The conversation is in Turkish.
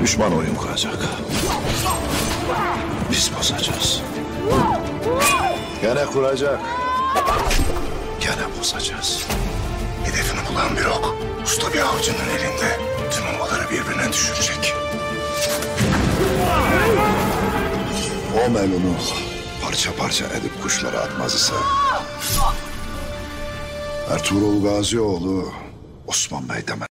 Düşman oyun kuracak. Biz bozacağız. Gene kuracak. Gene bozacağız. Hedefini bulan bir ok, usta bir avcının elinde tüm ovaları birbirine düşürecek. O melunu parça parça edip kuşlara atmaz ise Ertuğrul Gazioğlu Osman Bey demez.